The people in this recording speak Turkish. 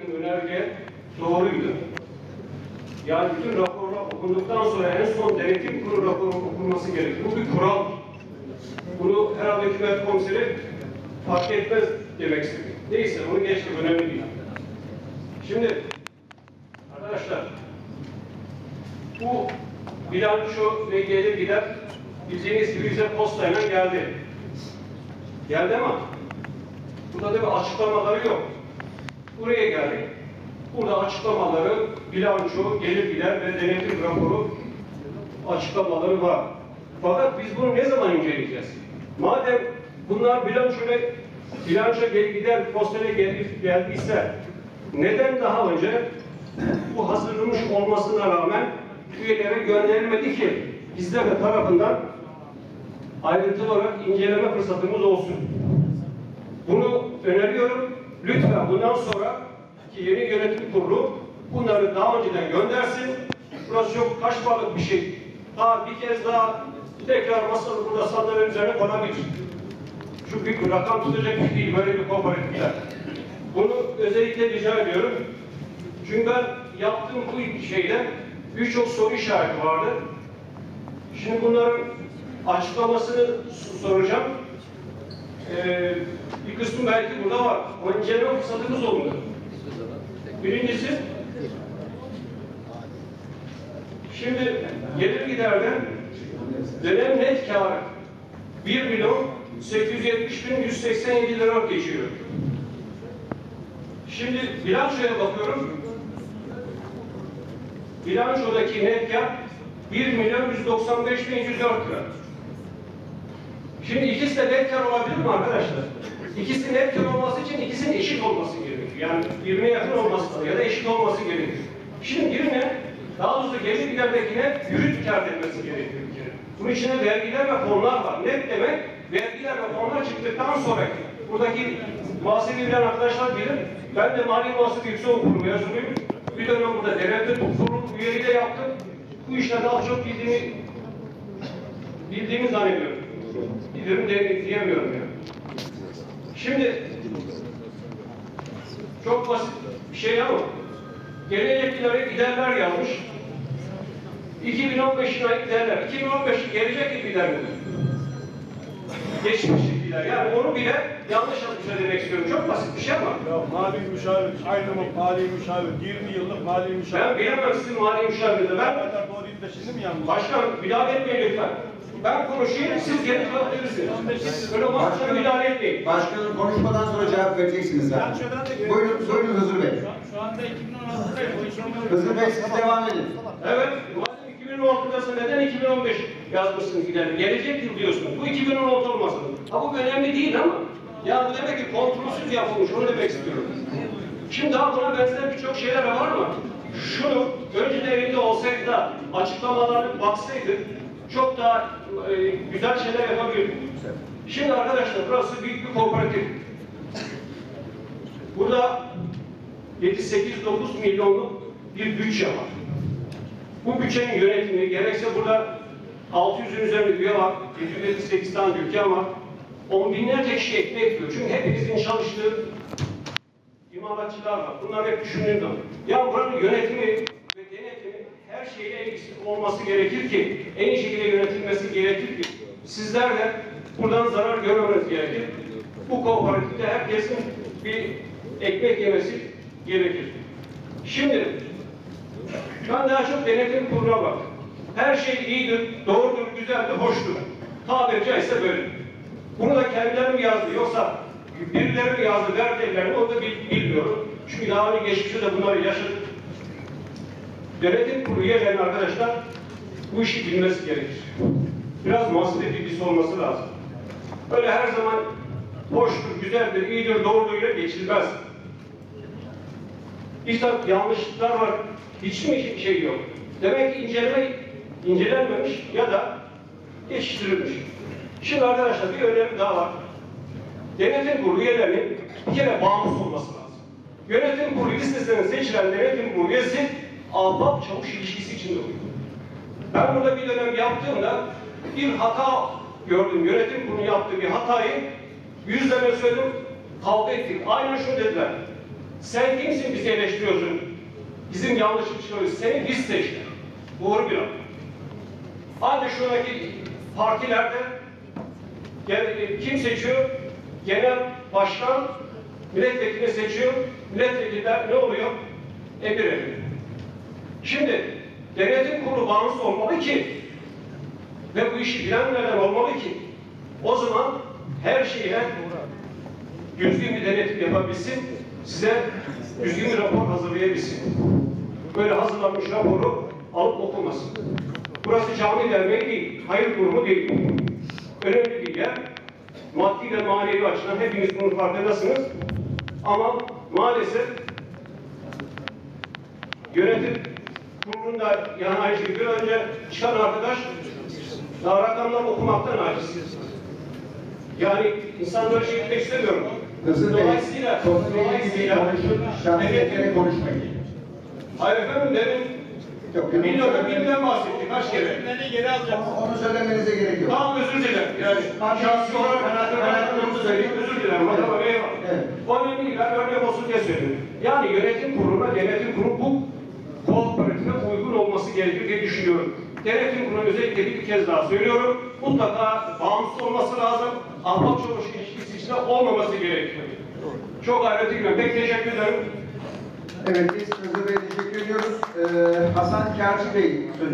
verdiğim önerge doğruydu. Yani bütün raporlar okunduktan sonra en son denetim kurulu raporu okunması gerekir. Bu bir kural. Bunu herhalde hükümet komiseri fark etmez demek istedim. Neyse, onu geçtim, önemli değil. Şimdi arkadaşlar, bu bilanço ve gelir gider bildiğiniz gibi bize postayla geldi. Geldi ama burada da bir açıklamaları yok. Buraya geldik. Burada açıklamaları, bilanço, gelir gider ve denetim raporu açıklamaları var. Fakat biz bunu ne zaman inceleyeceğiz? Madem bunlar bilanço gelir gider postaya geldiyse neden daha önce bu hazırlanmış olmasına rağmen üyelere gönderilmedi ki bizler tarafından ayrıntılı olarak inceleme fırsatımız olsun. Bunu öneriyorum. Lütfen bundan sonra ki yeni yönetim kurulu bunları daha önceden göndersin. Burası çok kaşmalık bir şey. Daha bir kez daha tekrar masalı burada sandalyenin üzerine konabilir. Şu bir rakam tutacak bir değil böyle bir kooperatifler. Bunu özellikle rica ediyorum. Çünkü ben yaptığım bu şeyde birçok soru işareti vardı. Şimdi bunların açıklamasını soracağım. Bir kısmı belki burada var. Ama inceleme fırsatımız olmadı. Birincisi, şimdi gelir giderden dönem net kârı 1.870.187 lira geçiyor. Şimdi bilançoya bakıyorum. Bilançodaki net kâr 1.195.104 lira. Şimdi ikisi de net kâr olabilir mi arkadaşlar? İkisi net kâr olması için ikisinin eşit olması gerekiyor. Yani birbirine yakın olması ya da eşit olması gerekiyor. Şimdi birine, daha doğrusu gelir giderdekine brüt kâr denmesi gerekiyor. Bunun içinde vergiler ve fonlar var. Net demek vergiler ve fonlar çıktıktan sonraki. Buradaki muhasebe bilen arkadaşlar bilir. Ben de Mali Muhasebe Yüksekokulu mezunuyum. Bir dönem burada devlet kurulu üyeliği de yaptım. Bu işlerde az çok bildiğimi zannediyorum. Bilirim diyemiyorum ya. Şimdi çok basit bir şey ama geleceklere giderler yazmış. 2015'in ayı giderler. 2015'in gelecek gider mi? Geçmiş gider. Yani onu bile yanlış söylemek istiyorum. Çok basit bir şey ama. Ya mali müşavir, aynı mali müşavir, 20 yıllık mali müşavir. Ben bilemem sizin mali müşavirde. Ben doğruyum da şimdi mi yanlış? Başkanım müdahale etmeyin lütfen. Ben konuşayım, siz geri cevap verirsiniz. Böyle masaya müdahale etmeyin. Başkanım konuşmadan sonra cevap vereceksiniz zaten. Buyurun Hızır Bey. Şu anda 2016'da Hızır Bey siz devam edin. Evet, 2016'dasın neden 2015 yazmışsınız gidelim? Gelecek yıl diyorsunuz. Bu 2016 olmasın. Ha bu önemli değil ama ya bu demek ki kontrolsüz yapılmış, onu demek istiyorum. Şimdi daha buna benzer birçok şeyler var ama şunu önceden elinde olsaydı da açıklamalarına baksaydı çok daha güzel şeyler yapabilirdik. Şimdi arkadaşlar burası büyük bir kooperatif. Burada 7-8-9 milyonluk bir bütçe var. Bu bütçenin yönetimi gerekse burada 600'ün üzerinde üye var, 758 tane dükkan var. On binlerce kişi ekmek yiyor. Çünkü hepimizin çalıştığı imalatçılar var. Bunlar hep düşündüğüm zaman. Ya buranın yönetimi ve denetimi her şeyle ilgisi olması gerekir ki, en iyi şekilde yönetilmesi gerekir ki, sizler de buradan zarar görmemeniz gerekir. Bu kooperatifte herkesin bir ekmek yemesi gerekir. Şimdi ben daha çok denetim kuruluna bak. Her şey iyidir, doğrudur, güzeldir, hoştur. Tabiri caizse böyle. Bunu da kendileri mi yazdı yoksa birileri mi yazdı, verdiler mi onu da bilmiyorum. Çünkü daha önce geçmişte de bunları yaşadık. Denetim kurulu üyelerinin arkadaşlar bu işi bilmesi gerekir. Biraz muhasebe bilgisi olması lazım. Öyle her zaman hoştur, güzeldir, iyidir, doğruduruyla geçilmez. Bir takım yanlışlıklar var. Hiç mi şey yok? Demek ki incelenmemiş ya da geçiştirilmiş. Şimdi arkadaşlar bir önemli daha var. Denetim kurulu üyelerinin bir kere bağımsız olması lazım. Yönetim kurulu listesinden seçilen denetim kurulu üyesi ahbap çavuş ilişkisi içinde oluyor. Ben burada bir dönem yaptığımda bir hata gördüm. Yönetim kurulu yaptığı bir hatayı yüzlerine söyledim, kavga ettik. Aynen şu dediler. Sen kimsin bizi eleştiriyorsun? Bizim yanlışlık çıkarıyoruz. Seni biz seçtik. Doğru bir laf. Hadi şuradaki partilerde kim seçiyor? Genel başkan milletvekili seçiyor. Milletvekiller ne oluyor? Bir elli. Şimdi denetim kurulu bağımsız olmalı ki ve bu işi bilenlerden olmalı ki o zaman her şeye düzgün bir denetim yapabilsin, size düzgün bir rapor hazırlayabilsin. Böyle hazırlanmış raporu alıp okumasın. Burası cami derneği değil, hayır kurumu değil. Önemli bir yer. Maddi ve manevi açıdan hepiniz bunun farkındasınız. Ama maalesef yönetim kurulunda yani aynı şekilde önce çıkan arkadaş daha rakamları okumaktan aciz. Yani insanları şey etmek istemiyorum. Hızır Bey, Dolayısıyla konuşun, şahsiyetlere konuşmayın. hayır efendim demin Yok, milyondan bahsetti kaç kere. Beni geri alacağım. Onu söylemenize gerek yok. Tamam özür dilerim. Yani şahsi olarak hayatımı söyleyip özür dilerim. Tamam eyvallah. Evet. O önemli değil. Ben örnek olsun diye söylüyorum. Yani yönetim kuruluna denetim kurulu bu kooperatife uygun olması gerekir diye düşünüyorum. Denetim kurulu özellikle bir kez daha söylüyorum. Mutlaka bağımsız olması lazım. Ahbap çavuş ilişkisi içinde olmaması gerekiyor. Çok ayrıntı girmem. Pek teşekkür ederim. Evet, biz Hızır Bey'e teşekkür ediyoruz. Hasan Kârcı Bey